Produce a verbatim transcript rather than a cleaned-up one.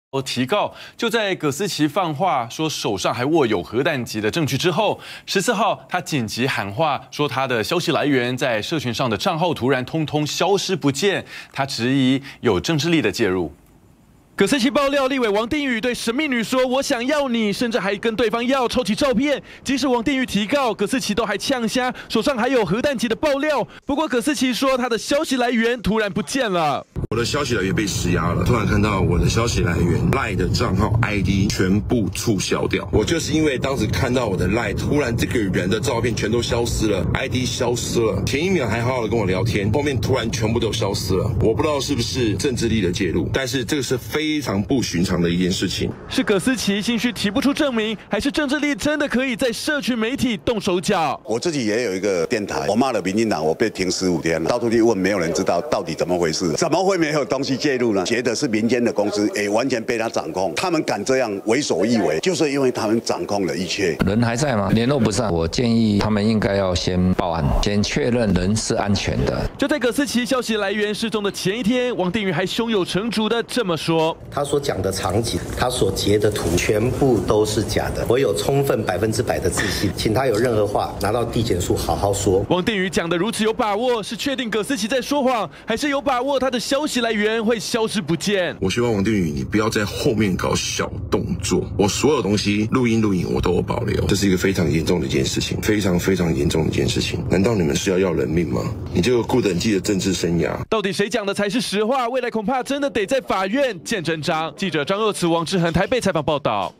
提告，就在葛思琪放话说手上还握有核弹级的证据之后，十四号他紧急喊话说他的消息来源在社群上的账号突然通通消失不见，他质疑有政治力的介入。 葛思琪爆料，立委王定宇对神秘女说：“我想要你”，甚至还跟对方要抽起照片。即使王定宇提告，葛思琪都还呛瞎，手上还有核弹级的爆料。不过葛思琪说，他的消息来源突然不见了。 我的消息来源被施压了，突然看到我的消息来源 LINE 的账号 I D 全部注销掉。我就是因为当时看到我的 LINE 突然这个人的照片全都消失了 ，I D 消失了，前一秒还好好的跟我聊天，后面突然全部都消失了。我不知道是不是政治力的介入，但是这个是非。 非常不寻常的一件事情， 是葛思琪心虚提不出证明，还是政治力真的可以在社群媒体动手脚？ 我自己也有一个电台，我骂了民进党，我被停十五天了，到处去问，没有人知道到底怎么回事，怎么会没有东西介入呢？觉得是民间的公司，也完全被他掌控，他们敢这样为所欲为，就是因为他们掌控了一切。 人还在吗？联络不上，我建议他们应该要先报案，先确认人是安全的。 就在葛思琪消息来源失踪的前一天，王定宇还胸有成竹的这么说。 他所讲的场景，他所截的图，全部都是假的。我有充分百分之百的自信，请他有任何话拿到地检署好好说。 王定宇讲的如此有把握，是确定葛思琪在说谎，还是有把握他的消息来源会消失不见？ 我希望王定宇，你不要在后面搞小动作。我所有东西录音录影我都有保留，这是一个非常严重的一件事情，非常非常严重的一件事情。难道你们是要要人命吗？你这个顾等记的政治生涯， 到底谁讲的才是实话？未来恐怕真的得在法院见真章。 记者张若慈、王志恒台北采访报道。